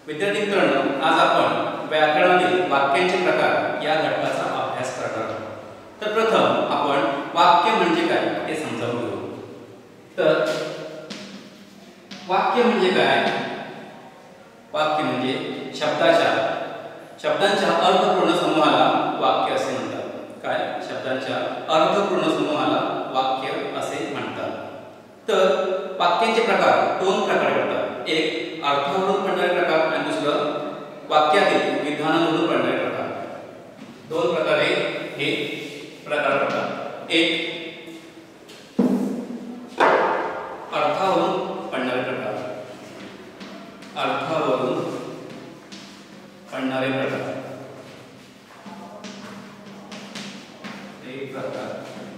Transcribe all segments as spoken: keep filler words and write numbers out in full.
विद्यार्थी मित्रांनो, आज आपण व्याकरणातील वाक्यांचे प्रकार या घटकाचा अभ्यास करणार आहोत। तर प्रथम आपण वाक्य म्हणजे काय हे समजावून घेऊ। तर वाक्य म्हणजे काय? वाक्य म्हणजे शब्दाच्या शब्दांच्या अर्थपूर्ण समूहाला वाक्य असे म्हणतात। काय? शब्दांच्या अर्थपूर्ण समूहाला वाक्य असे म्हणतात। तर वाक्यांचे प्रकार दोन प्रकारे पडतात। एक अर्थावरून पडणारे प्रकार आणि दुसरं वाक्यातील विधानावरून पडणारे प्रकार। दोन प्रकारे हे प्रकार पडतात। एक अर्थावरून पडणारे प्रकार, अर्थावरून पडणारे प्रकार एक प्रकार,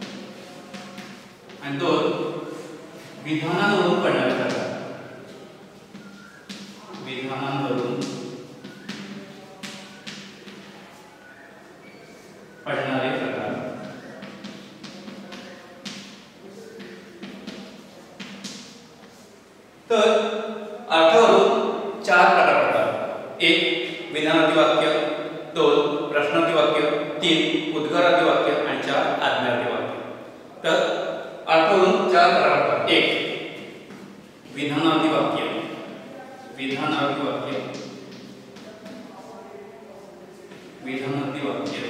आणि दोन विधानावरून पडणारे प्रकार, विधानावरून पडणारे प्रकार। तर अर्थावरून चार प्रकार पडतात। एक विधानार्थी वाक्य, दोन प्रश्नार्थी वाक्य, तीन उद्गारार्थी वाक्य आणि चार आज्ञार्थी वाक्य। तर अर्थावरून चार प्रकार पडतात। एक विधानार्थी वाक्य, विधानार्थी वाक्य, विधानार्थी वाक्य,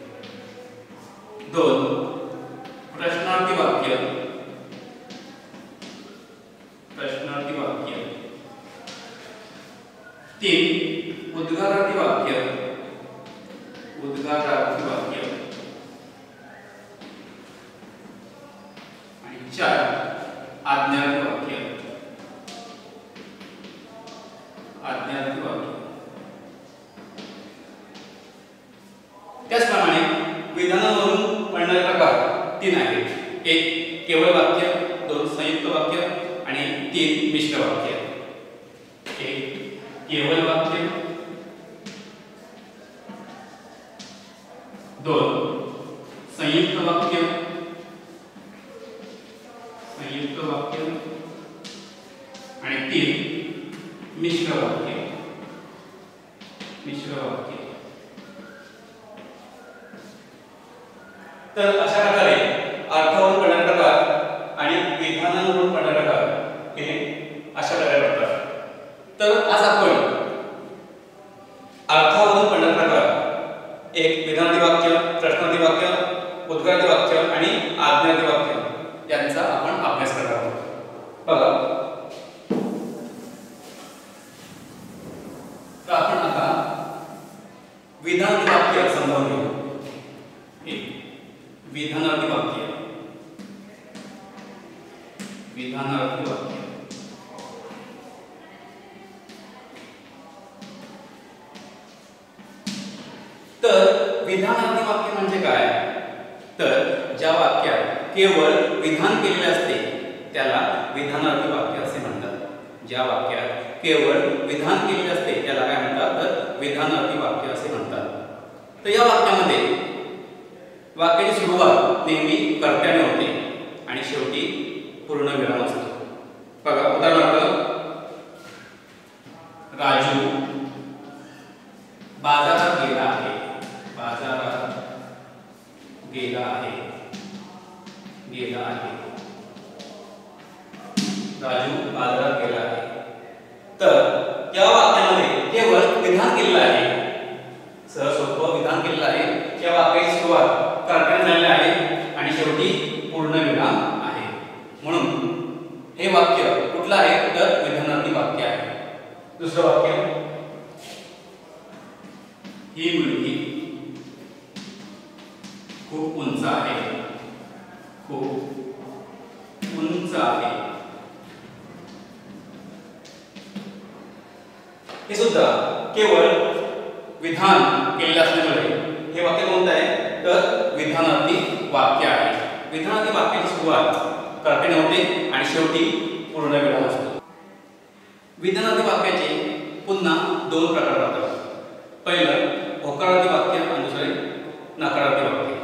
दोन प्रश्नार्थी वाक्य, प्रश्नार्थी वाक्य, तीन उद्गारार्थी वाक्य, उद्गारार्थी वाक्य आणि चार आज्ञार्थी वाक्य, आज्ञार्थी वाक्य। त्याचप्रमाणे विधानावरून पडणारे प्रकार तीन आहेत। एक केवळ वाक्य, दोन संयुक्त वाक्य आणि तीन मिश्र वाक्य। एक केवळ वाक्य, दोन संयुक्त वाक्य, संयुक्त वाक्य आणि तीन मिश्र वाक्य, मिश्र वाक्य। तर अशा प्रकारे अर्थावरून पडणारे प्रकार आणि विधानावरून पडणारे प्रकार हे अशा प्रकारे पडतात। तर आज आपण अर्थावरून पडणारे प्रकार एक विधानार्थी वाक्य, प्रश्नार्थी वाक्य, उद्गारार्थी वाक्य आणि आज्ञार्थी वाक्य यांचा आपण अभ्यास करणार आहोत। बघा, तर आपण आता विधानार्थी वाक्य समजावून घेऊ। विधानार्थी वाक्य, विधानार्थी वाक्य। तर विधानार्थी वाक्य म्हणजे काय? तर ज्या वाक्यात केवळ विधान केलेले असते त्याला विधानार्थी वाक्य असे म्हणतात। ज्या वाक्यात केवळ विधान केलेले असते त्याला काय म्हणतात? तर विधानार्थी वाक्य असे म्हणतात। तर या वाक्यामध्ये वाक्याची सुरुवात नेहमी कर्त्याने होते आणि शेवटी पूर्णविराम असतो। बघा, उदाहरणार्थ राजू बाजारात गेला आहे, बाजारात गेला आहे, गेला आहे, राजू बाजारात गेला आहे। तर या वाक्यामध्ये केवळ विधान केलेलं आहे, सहज सोपं विधान केलेलं आहे। या वाक्याची सुरुवात कर्त्याने झालेली आहे आणि शेवटी पूर्णविराम आहे, म्हणून हे वाक्य कुठलं आहे? तर विधानार्थी वाक्य आहे। दुसरं वाक्य, ही मुलगी खूप उंच आहे, खूप उंच आहे। हे सुद्धा केवळ विधान केलेलं असल्यामुळे हे वाक्य कोणतं आहे? तर विधानार्थी वाक्य आहे। विधानार्थी वाक्याची सुरुवात कर्त्याने होते आणि शेवटी पूर्णविराम असतो। विधानार्थी वाक्याचे पुन्हा दोन प्रकार पडतात। पहिलं होकारार्थी वाक्य आणि दुसरे नकारार्थी वाक्य।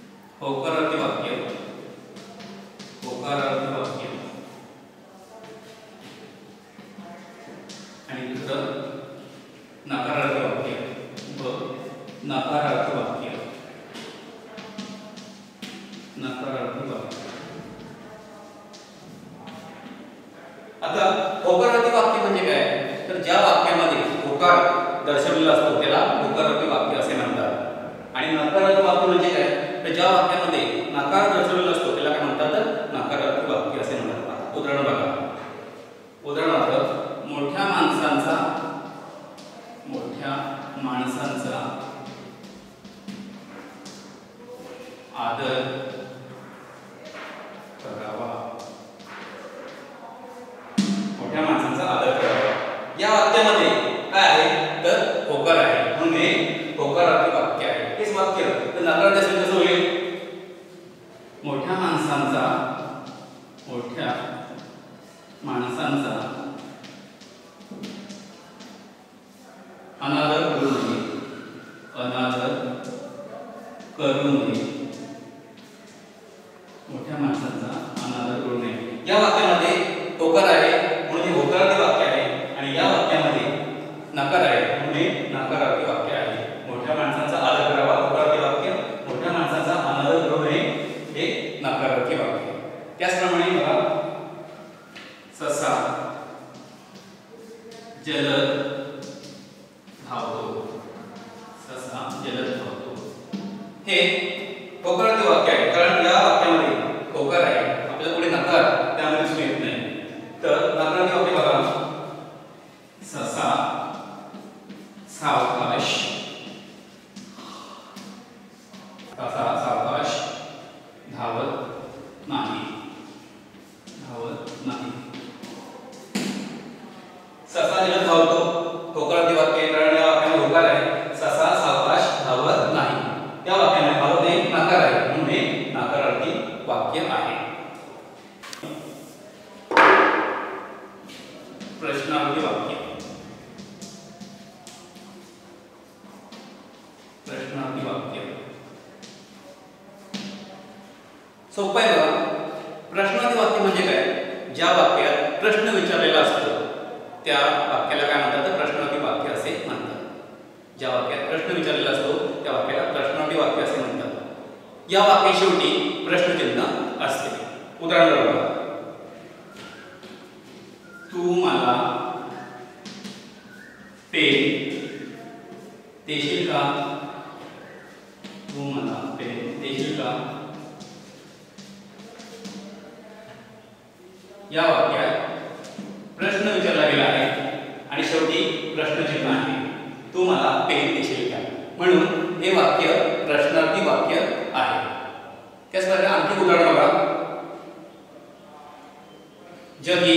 होकारार्थी वाक्य, होकारार्थी वाक्य नकारार्थी वाक्य, नकारार्थी वाक्य. आता होकारार्थी वाक्य म्हणजे काय, तर ज्या वाक्यामध्ये होकार दर्शवलेला असतो त्याला होकारार्थी वाक्य असे म्हणतात. आणि नकारार्थी वाक्य म्हणजे काय, तर ज्या वाक्यामध्ये नकार दर्शवलेला असतो त्याला काय म्हणतात, तर नकारार्थी वाक्य असे म्हणतात. उदाहरण बघा. उदाहरणार्थ मोठ्या माणसांचा मोठ्या माणसांचा आदर करावा. मोठ्या माणसांचा आदर करावा या वाक्यामध्ये काय आहे, तर होकार आहे, म्हणून हे होकारार्थी वाक्य आहे. हेच वाक्य तर नकारार्थी असेल कसं होईल, मोठ्या माणसांचा मोठ्या माणसांचा अनादर करू नये, अनादर करू नये, मोठ्या माणसांचा अनादर करू नये. या वाक्यामध्ये होकार आहे म्हणून हे होकारार्थी वाक्य आहे, आणि या वाक्यामध्ये नकार आहे म्हणून हे नकारार्थी वाक्य आहे. मोठ्या माणसांचा आदर करावा होकारार्थी वाक्य, मोठ्या माणसांचा अनादर करू नये हे नकारार्थी वाक्य. त्याचप्रमाणे बघा, ससा जलद धावतो, ससा जलद धावतो हे होकारार्थी वाक्य आहे, कारण या वाक्यामध्ये होकार आहे, आपल्याला पुढे नकार त्यामध्ये दिसून येत नाही. तर नकारार्थी वाक्य बघा, ससा सावकाश, ससा सावकाश धावत नाही, धावत नाही. ससा जलद धावतो होकारार्थी वाक्य, कारण या वाक्यामध्ये होकार आहे, ससा सावकाश धावत नाही. त्या वाक्यामध्ये धावत नाही नकार आहे म्हणून हे नकारार्थी वाक्य आहे. प्रश्नार्थी वाक्य, प्रश्नार्थी वाक्य सोपं आहे बघा. प्रश्नार्थी वाक्य म्हणजे काय, ज्या वाक्यात प्रश्न विचारलेला असतो त्या वाक्याला काय म्हणतात, तर प्रश्नार्थी वाक्य असे म्हणतात. ज्या वाक्यात प्रश्न विचारलेला असतो त्या वाक्याला प्रश्नार्थी वाक्य असे म्हणतात. या वाक्या शेवटी प्रश्नचिन्ह असते. उदाहरण बघा, तू मला पेन देशील का, तू मला पेन देशील का. या वाक्यात प्रश्न विचारला गेला आहे आणि शेवटी प्रश्नचिन्ह आहे, तू मला पेन देशील का, म्हणून हे वाक्य प्रश्नार्थी वाक्य आहे. त्याचप्रकारे आणखी उदाहरण बघा, जगी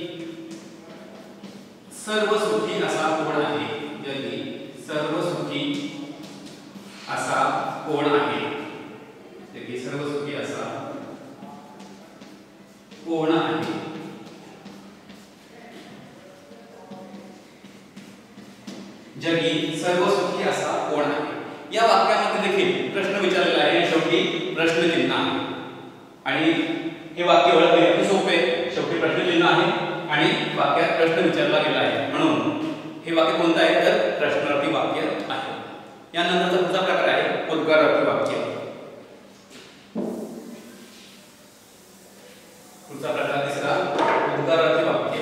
सर्व सुखी असा कोण आहे, जगी सर्व सुखी असा कोण आहे, जगी सर्व सुखी असा कोण आहे. जगी सर्व सुखी असा कोण आहे. या वाक्यामध्ये देखील प्रश्न विचारलेला आहे, शेवटी प्रश्नचिन्ह आहे. आणि हे वाक्य ओळखणे सोपे, शेवटी प्रश्नचिन्ह आहे आणि वाक्यात प्रश्न विचारला गेला आहे, म्हणून हे वाक्य कोणतं आहे, तर प्रश्नार्थी वाक्य आहे. यानंतरचा पुढचा प्रकार आहे उद्गारार्थी वाक्य. पुढचा प्रकार तिसरा उद्गारार्थी वाक्य.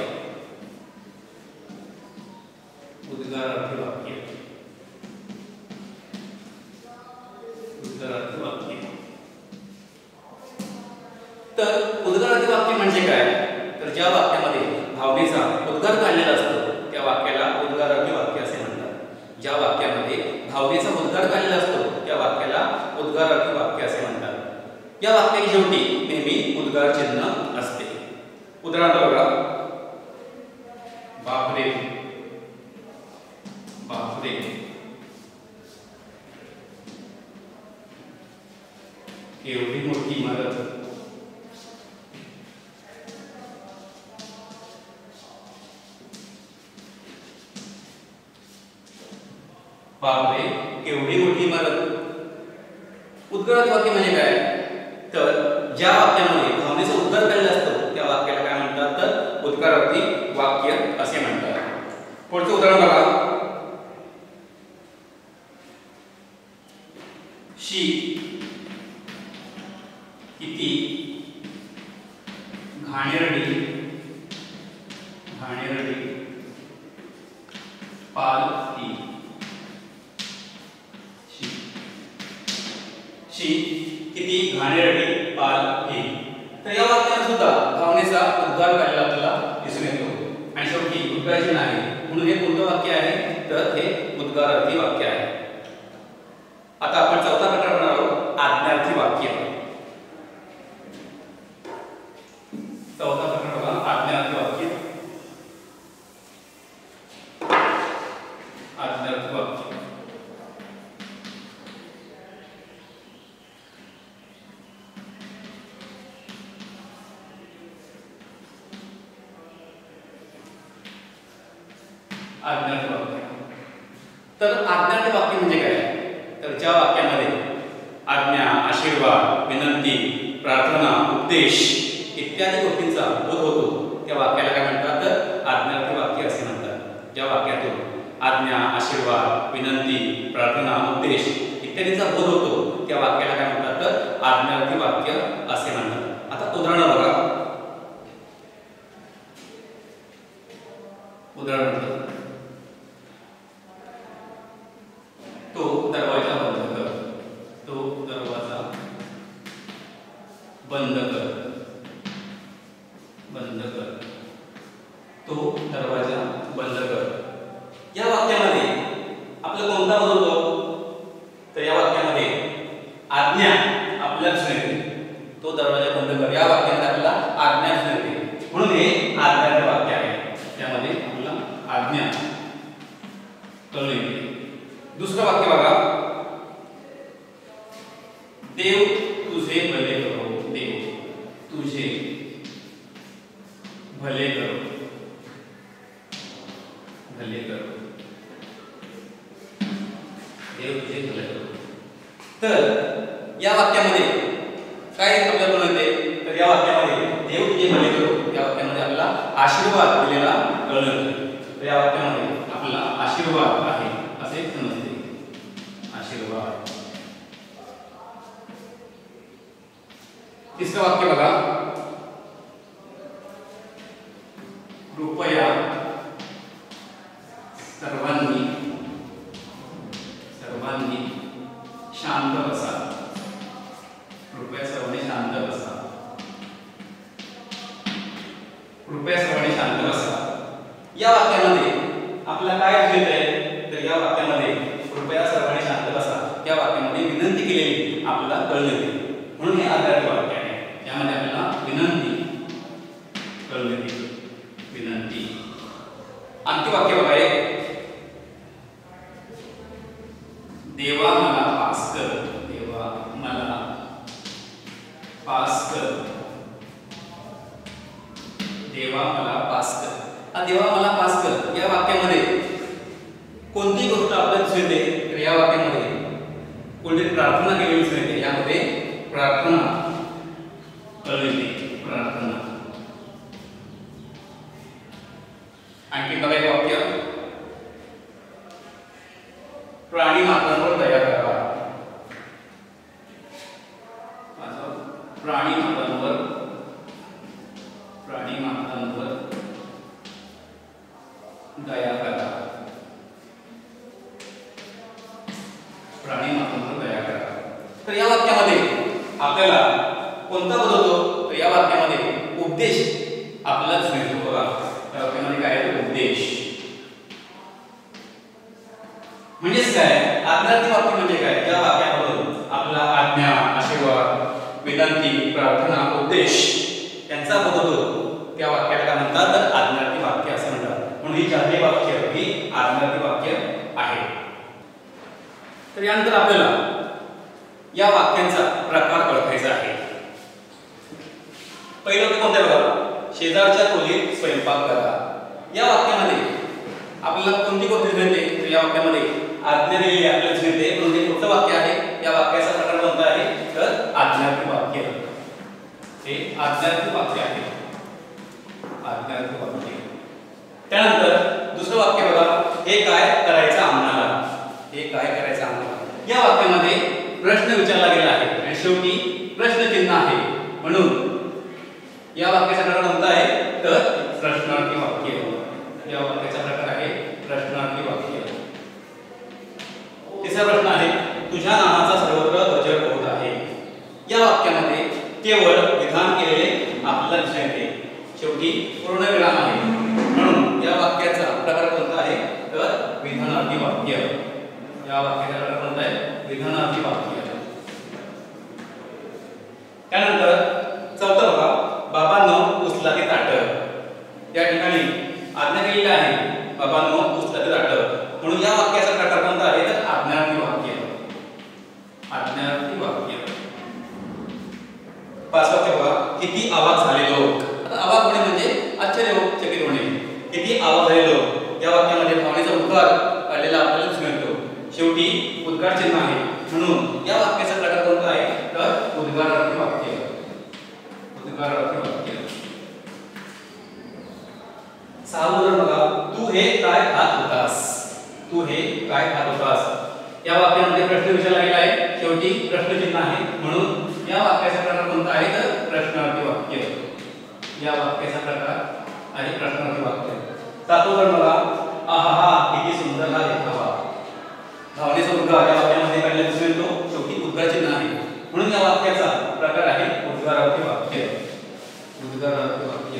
उद्गारार्थी वाक्य, उद्गारार्थी वाक्य. तर उद्गारार्थी वाक्य म्हणजे काय, तर ज्या वाक्यामध्ये भावनेचा उद्गार काढलेला असतो त्या वाक्याला उद्गारार्थी वाक्य असे म्हणतात. ज्या वाक्यामध्ये भावनेचा उद्गार काढलेला असतो त्या वाक्याला उद्गारार्थी वाक्य असे म्हणतात. या वाक्याची शेवटी नेहमी उद्गार चिन्ह असते. उदाहरणार्थ बघा, बापरे, बापरे, एवढी मोठी इमारत, बापरे केवढी मोठी इमारत. उद्गारार्थी वाक्य म्हणजे काय, तर ज्या वाक्यामध्ये भावनेचा उद्गार केलेला असतो त्या वाक्याला काय म्हणतात, तर उद्गारार्थी वाक्य असे म्हणतात. पुढचं उदाहरण बघा, शी किती घाणेरडी घाणेरडी पालखी शी शी किती घाणेरडी पालखी. तर या वाक्यात सुद्धा भावनेचा उद्गार काढलेला आपल्याला दिसून येतो आणि शेवटी उद्गाराचे नाही म्हणून हे कोणतं वाक्य आहे तर हे उद्गारार्थी वाक्य आहे. आता आपण चौथा प्रकार बनवणार आहोत आज्ञार्थी वाक्य. चौथा प्रकार बघा आज्ञार्थी वाक्य. आज्ञार्थी वाक्य आज्ञार्थी वाक्य. तर आज्ञार्थी वाक्य म्हणजे काय तर ज्या वाक्यामध्ये आज्ञा, आशीर्वाद, विनंती, प्रार्थना, उपदेश इत्यादी गोष्टींचा बोध होतो त्या वाक्याला काय म्हणतात तर आज्ञार्थी वाक्य असे म्हणतात. ज्या वाक्यातून आज्ञा, आशीर्वाद, विनंती, प्रार्थना, उपदेश इत्यादींचा बोध होतो त्या वाक्याला काय म्हणतात तर आज्ञार्थी वाक्य असे म्हणतात. आता उदाहरण बघा. उदाहरण तो दरवाजा बंद कर. तो दरवाजा बंद कर. बंद कर. तो दरवाजा बंद कर. या वाक्यामध्ये आपलं कोणता बोध होतो तर या वाक्यामध्ये आज्ञा आपल्याला दिसून येते. तो दरवाजा बंद कर या वाक्यामध्ये आपल्याला आज्ञा दिसून येते म्हणून हे आज्ञार्थी वाक्य आहे. त्यामध्ये आपल्याला आज्ञा कळून येते. दुसरं वाक्य बघा. देव तुझे भले करो. देव तुझे भले करो. भले करो. देव तुझे भले करो. तर या वाक्यामध्ये काय आपल्याला कळते तर या वाक्यामध्ये देव तुझे भले करो या वाक्यामध्ये आपल्याला आशीर्वाद दिलेला कळतो. तर या वाक्यामध्ये आपला आशीर्वाद आहे असे समजते. आशीर्वाद. तिसरं वाक्य बघा. कृपया सर्वांनी सर्वांनी शांत बसा. कृपया सर्वांनी शांत बसा. कृपया सर्वांनी शांत बसा. या वाक्यामध्ये आपल्याला काय दिसत आहे तर या वाक्यामध्ये कृपया सर्वांनी शांत बसा या वाक्यामध्ये विनंती केलेली आपल्याला कळून येते म्हणून हे आज्ञार्थी वाक्य आहे. यामध्ये आपल्याला विनंती कळून येते. विनंती. आणखी वाक्य बघा. देवा मला पास कर. देवा मला पास कर. देवा मला पास कर. हा देवा मला पास कर या वाक्यामध्ये कोणती गोष्ट आपल्याला दिसून येते तर या वाक्यामध्ये कोणती प्रार्थना केलेली दिसून येते. यामध्ये प्रार्थना कळली. प्रार्थना. आणखी बघा एक वाक्य. प्राणी मात्रांवर दया करा. प्राणी मात्रांवर प्राणी मात्रांवर दया करा. प्राणी मात्रांवर दया करा. तर या वाक्यामध्ये आपल्याला कोणता बोध होतो तर या वाक्यामध्ये उपदेश आपल्याला दिसून येतो. बघा या वाक्यामध्ये काय आहे उपदेश. म्हणजेच काय आज्ञार्थी वाक्य म्हणजे काय या वाक्यामधून आपला आज्ञा, आशीर्वाद, विनंती, प्रार्थना, उपदेश यांचा बोध होतो त्या वाक्याला काय म्हणतात तर आज्ञार्थी वाक्य असं म्हणतात. म्हणून ही चारही वाक्य ही आज्ञार्थी वाक्य आहे. तर यानंतर आपल्याला या वाक्यांचा प्रकार ओळखायचा आहे. पहिलं कोणते बघा. शेजारच्या खोलीत स्वयंपाक करा. या वाक्यामध्ये आपल्याला कोणती गोष्ट मिळते तर या वाक्यामध्ये आज्ञा दिलेली आपल्याला मिळते म्हणून ते पुढचं वाक्य आहे. या वाक्याचा प्रकार कोणता आहे तर आज्ञार्थी वाक्य. हे आज्ञार्थी वाक्य आहे. आज्ञार्थी वाक्य. त्यानंतर दुसरं वाक्य बघा. हे काय करायचं आम्हाला. हे काय करायचं आम्हाला. या वाक्यामध्ये प्रश्न विचारला गेला आहे आणि शेवटी प्रश्नचिन्ह आहे, म्हणून या वाक्याचा प्रकार कोणता आहे तर प्रश्नार्थी वाक्य. या वाक्याचा प्रकार आहे प्रश्नार्थी वाक्य. तिसरा प्रश्न आहे तुझ्या नामाचा सर्वत्र गजर होत आहे. या वाक्यामध्ये केवळ विधान केलेले आपल्याला दिसून येते, शेवटी पूर्णविराम आहे, म्हणून या वाक्याचा प्रकार कोणता आहे तर विधानार्थी वाक्य. या वाक्याचा प्रकार कोणता आहे विधानार्थी वाक्य. त्यानंतर चौथा बघा, बाबांनो उचला ते ताट. या ठिकाणी आज्ञा केलेली आहे बाबांनो उचला ते ताट, म्हणून या वाक्याचा प्रकार कोणता आहे तर आज्ञार्थी वाक्य. आज्ञार्थी वाक्य. पाचवा बघा, किती अवाक झाले लोक. आता अवाक होणे म्हणजे आश्चर्यचकित होणे. किती अवाक झाले लोक या वाक्यामध्ये भावनेचा उद्गार आलेला आपल्याला दिसून येतो, शेवटी उद्गार चिन्ह आहे, म्हणून या वाक्याचा प्रकार कोणता आहे तर उद्गारार्थी वाक्य. उद्गारार्थी वाक्य. सहावं उदाहरण बघा, तू हे काय खात होतास. तू हे काय खात होतास. या वाक्यामध्ये प्रश्न विचारला गेला आहे, शेवटी प्रश्नचिन्ह आहे, म्हणून या वाक्याचा प्रकार कोणता आहे तर प्रश्नार्थी वाक्य. या वाक्याचा प्रकार आहे प्रश्नार्थी वाक्य. सातवं उदाहरण बघा, आहा किती सुंदर हा देखावा. भावनेचा उद्गार या वाक्यामध्ये काढलेला दिसून येतो, शेवटी उद्गार चिन्ह आहे, म्हणून या वाक्याचा प्रकार आहे उद्गारार्थी वाक्य. उद्गारार्थी वाक्य.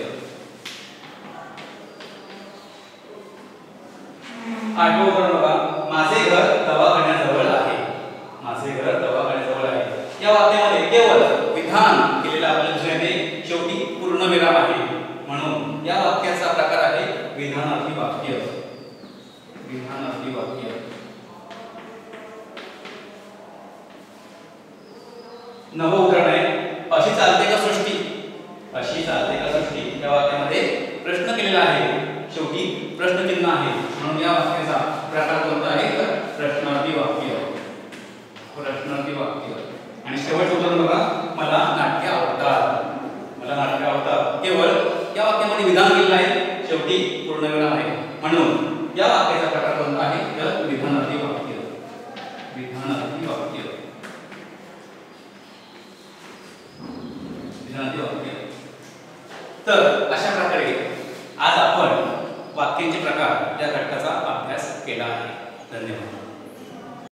आठवं उदाहरण बघा, माझे घर दवाखान्याजवळ आहे. माझे घर दवाखान्याजवळ आहे. या वाक्यामध्ये केवळ विधान केलेलं आपल्याला दिसून येते, शेवटी पूर्णविराम आहे, म्हणून या वाक्याचा प्रकार आहे विधानार्थी वाक्य. विधानार्थी वाक्य. नवं उदाहरण आहे, अशी चालते का सृष्टी. अशी चालते का सृष्टी. या वाक्यामध्ये प्रश्न केलेला आहे, शेवटी प्रश्नचिन्ह आहे, म्हणून या वाक्याचा प्रकार कोणता आहे तर प्रश्नार्थी वाक्य. प्रश्नार्थी वाक्य. आणि शेवटचं उदाहरण बघा, मला नाट्य आवडतात. मला नाट्य आवडतात. केवळ या वाक्यामध्ये विधान केलेलं आहे, शेवटी पूर्णविराम आहे, म्हणून या वाक्याचा प्रकार कोणता आहे तर विधानार्थी वाक्य. विधानार्थी वाक्य. विधानार्थी वाक्य. तर अशा प्रकारे आज आपण वाक्यांचे प्रकार या घटकाचा अभ्यास केला आहे. धन्यवाद.